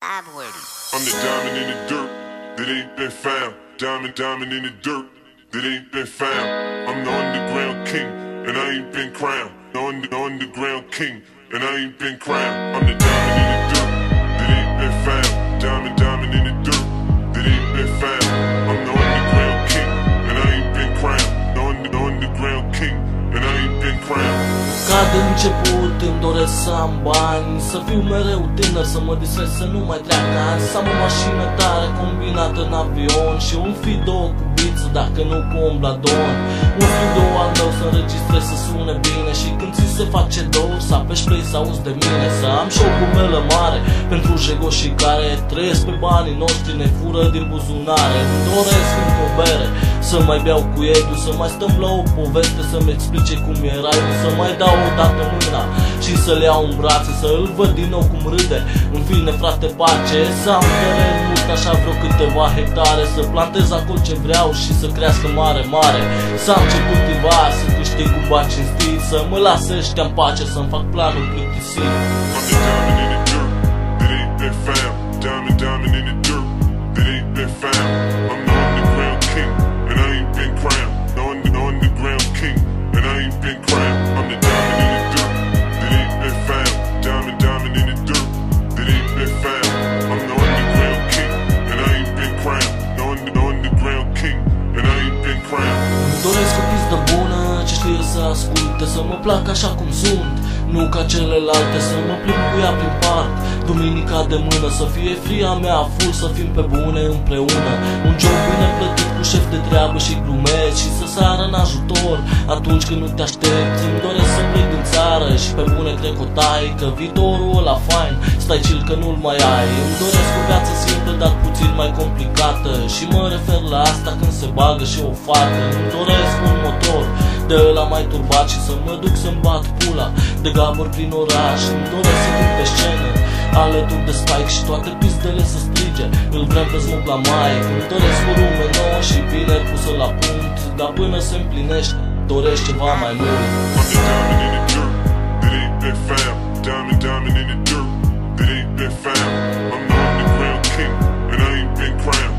I'm the diamond in the dirt that ain't been found. Diamond in the dirt that ain't been found. I'm the underground king and I ain't been crowned. The underground king and I ain't been crowned. I'm the diamond in the dirt that ain't been found. Diamond in the dirt that ain't been found. I'm the underground king and I ain't been crowned. The underground king and I ain't been crowned. Ca de început îmi doresc să am bani, să fiu mereu tânăr, să mă distrez, să nu mai treacă ani, să am o mașină tare combinată în avion și un Fido cu biță, dacă nu cu ombladon. Un studio al meu să înregistrez, să sune bine și când ți se face dor să apeși play să auzi de mine. Să am și o gumelă mare pentru jegoșii care trăiesc pe banii noștri, ne fură din buzunare. Îmi doresc încă o bere, să mai beau cu Edu, să mai stăm la o poveste, să-mi explice cum era eu, să mai dau o dată mâna și să-l iau în brațe, să îl văd din nou cum râde. În fine, frate, pace, să am teren mult, așa vreo câteva hectare, să plantez acolo ce vreau și să crească mare, să am ce cultiva, să câștig un bani cinstit, să mă lasă ăștia în pace, să-mi fac planul plictisit. Diamond in the dirt that ain't been found. I'm the underground king and I ain't been crowned. The underground king and I ain't been crowned. I'm the diamond in the dirt that ain't been found. Diamond in the dirt that ain't been found. I'm the underground king and I ain't been crowned. The underground king and I ain't been crowned. Îmi doresc o pistă bună ce știe să asculte, să mă plac așa cum sunt, nu ca celelalte, să mă plimb cu ea prin parc duminica de mână, să fie fria mea full, să fim pe bune împreună. Un job bine plătit cu șef de treabă și glumeți și să sară în ajutor atunci când nu te aștepți. Îmi doresc să plec din țară și pe bune cred că o tai, că viitorul ăla fain, stai chill că nu-l mai ai. Îmi doresc o viață simplă, dar puțin mai complicată și mă refer la asta când se bagă și o fată. Îmi doresc un motor de ăla mai turbat și să mă duc să-mi bat pula de gaburi prin oraș. Îmi doresc să duc pe scenă alături de Spike și toate pistele să strige îl vrem pe Smoke la Mike. Îmi doresc o lume nouă și bine pusă la punct, dar până se împlinește doresc ceva mai mult. Diamond in the dirt that ain't been found. I'm the underground king and I ain't been crowned.